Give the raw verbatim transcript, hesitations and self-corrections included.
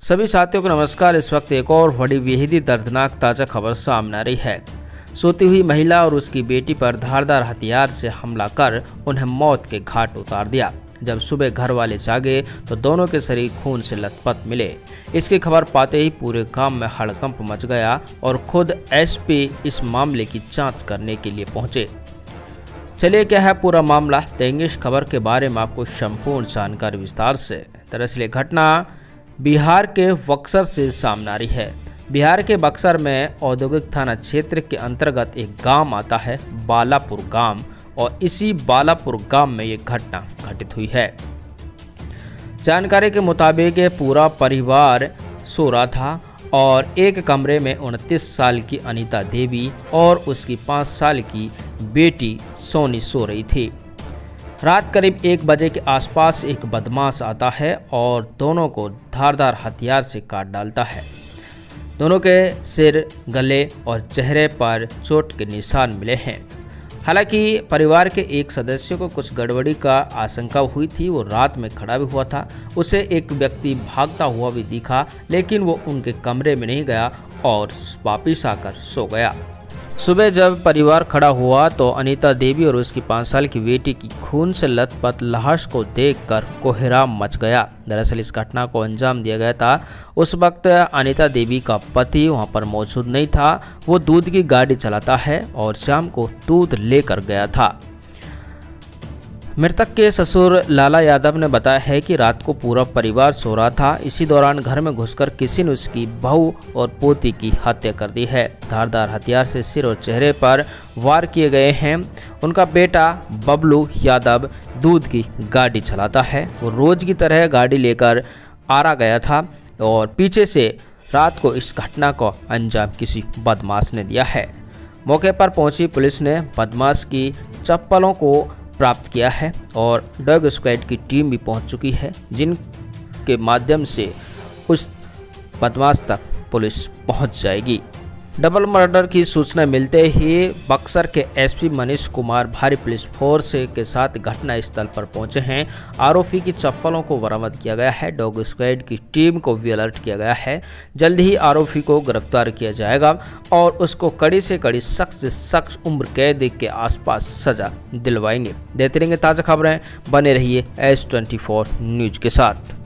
सभी साथियों को नमस्कार। इस वक्त एक और बड़ी बेहद ही दर्दनाक ताज़ा खबर सामने आ रही है। सोती हुई महिला और उसकी बेटी पर धारदार हथियार से हमला कर उन्हें मौत के घाट उतार दिया। जब सुबह घर वाले जागे तो दोनों के शरीर खून से लथपथ मिले। इसकी खबर पाते ही पूरे गांव में हड़कंप मच गया और खुद एसपी इस मामले की जांच करने के लिए पहुंचे। चलिए क्या है पूरा मामला, देंगे इस खबर के बारे में आपको संपूर्ण जानकारी विस्तार से। दरअसल ये घटना बिहार के बक्सर से सामने आ रही है। बिहार के बक्सर में औद्योगिक थाना क्षेत्र के अंतर्गत एक गांव आता है, बालापुर गांव, और इसी बालापुर गांव में ये घटना घटित हुई है। जानकारी के मुताबिक पूरा परिवार सो रहा था और एक कमरे में उनतीस साल की अनीता देवी और उसकी पाँच साल की बेटी सोनी सो रही थी। रात करीब एक बजे के आसपास एक बदमाश आता है और दोनों को धारदार हथियार से काट डालता है। दोनों के सिर, गले और चेहरे पर चोट के निशान मिले हैं। हालांकि परिवार के एक सदस्य को कुछ गड़बड़ी का आशंका हुई थी। वो रात में खड़ा भी हुआ था। उसे एक व्यक्ति भागता हुआ भी दिखा, लेकिन वो उनके कमरे में नहीं गया और वापिस आकर सो गया। सुबह जब परिवार खड़ा हुआ तो अनीता देवी और उसकी पाँच साल की बेटी की खून से लथपथ लाश को देखकर कोहराम मच गया। दरअसल इस घटना को अंजाम दिया गया था। उस वक्त अनीता देवी का पति वहां पर मौजूद नहीं था। वो दूध की गाड़ी चलाता है और शाम को दूध लेकर गया था। मृतक के ससुर लाला यादव ने बताया है कि रात को पूरा परिवार सो रहा था। इसी दौरान घर में घुसकर किसी ने उसकी बहू और पोती की हत्या कर दी है। धारदार हथियार से सिर और चेहरे पर वार किए गए हैं। उनका बेटा बबलू यादव दूध की गाड़ी चलाता है। वो रोज की तरह गाड़ी लेकर आरा गया था और पीछे से रात को इस घटना को अंजाम किसी बदमाश ने दिया है। मौके पर पहुंची पुलिस ने बदमाश की चप्पलों को प्राप्त किया है और डॉग स्क्वाड की टीम भी पहुंच चुकी है, जिनके माध्यम से उस बदमाश तक पुलिस पहुंच जाएगी। डबल मर्डर की सूचना मिलते ही बक्सर के एसपी मनीष कुमार भारी पुलिस फोर्स के साथ घटना स्थल पर पहुंचे हैं। आरोपी की चप्पलों को बरामद किया गया है। डॉग स्क्वाड की टीम को भी अलर्ट किया गया है। जल्द ही आरोपी को गिरफ्तार किया जाएगा और उसको कड़ी से कड़ी, सख्त से सख्त उम्र कैद के आसपास सजा दिलवाएंगे। देते रहेंगे ताज़ा खबरें, बने रहिए एस ट्वेंटी फोर न्यूज के साथ।